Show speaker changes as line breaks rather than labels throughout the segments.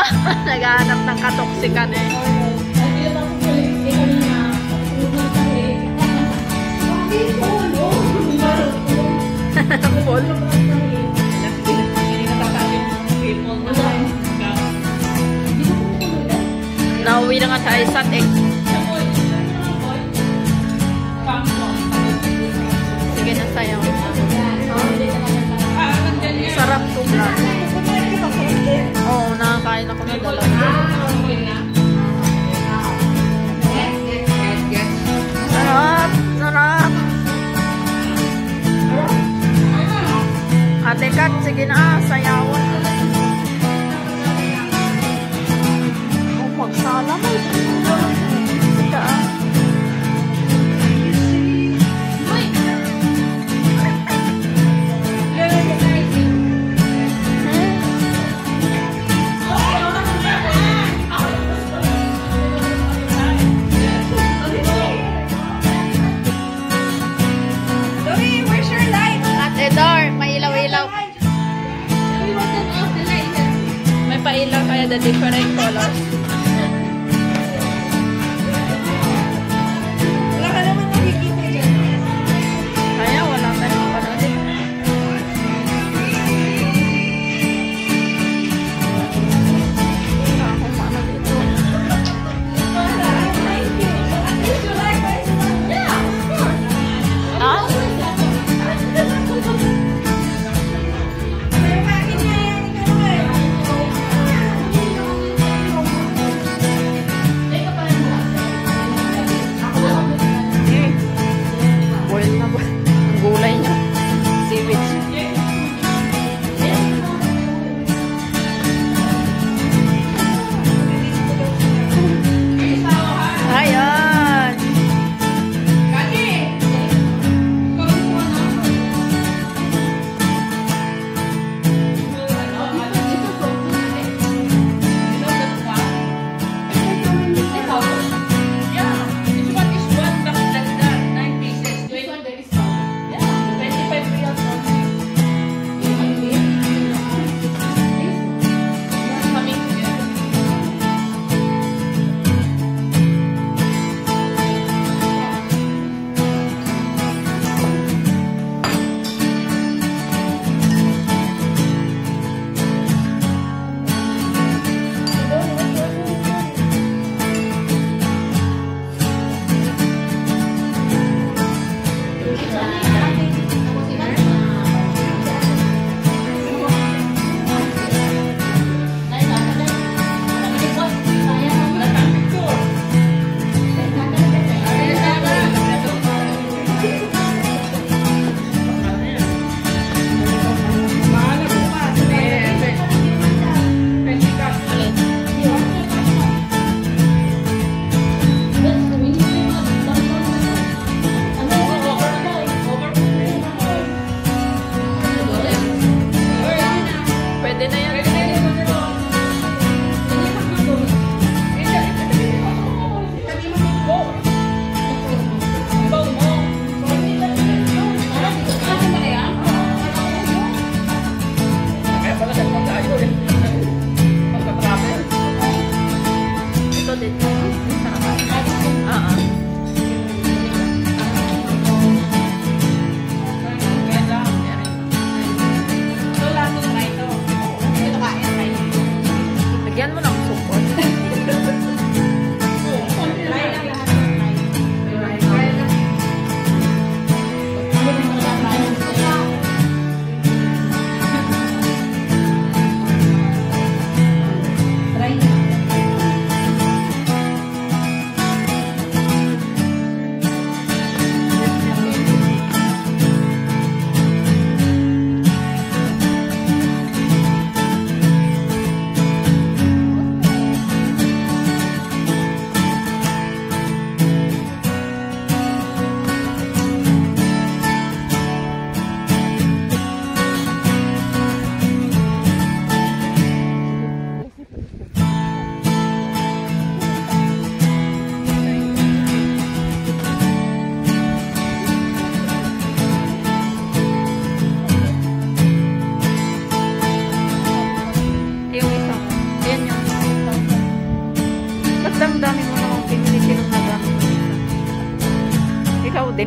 Naghahanap ng katoksikan eh. Full. Nauwi na nga sa Aysat eh. Sige na sayaw. Sarap itong vlog. Oo, nakakain ako na dalawa. Sarap! Sarap! Ate Kat, sige na, sayawan. Oh, magsala mo. Sige ah. May pailaw kaya the different colors.
Wala ka naman nakikita dyan.
Kaya wala tayong panood. Wala akong ano dito. Ah?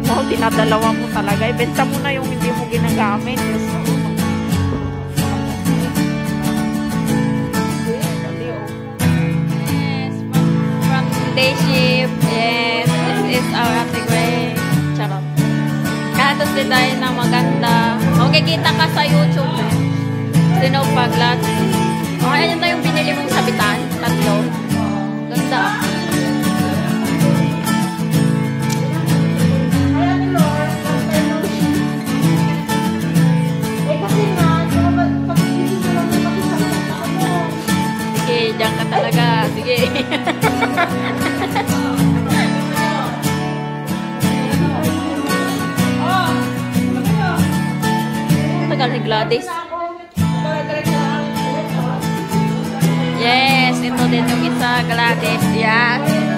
mo, dinadalawa mo talaga. Ibenta mo na yung hindi mo ginagamit. Yes.
From day shift. Yes, this is our Ate Gray. Charot. Katos din tayo na maganda. Makikita ka sa YouTube. Sino paglat. Okay, ayan na yung binili mong sabitan. Tatlo. Ganda. Sige, diyan ka talaga. Sige. Tagal ni Gladys. Yes, ito din yung isa, Gladys. Yan.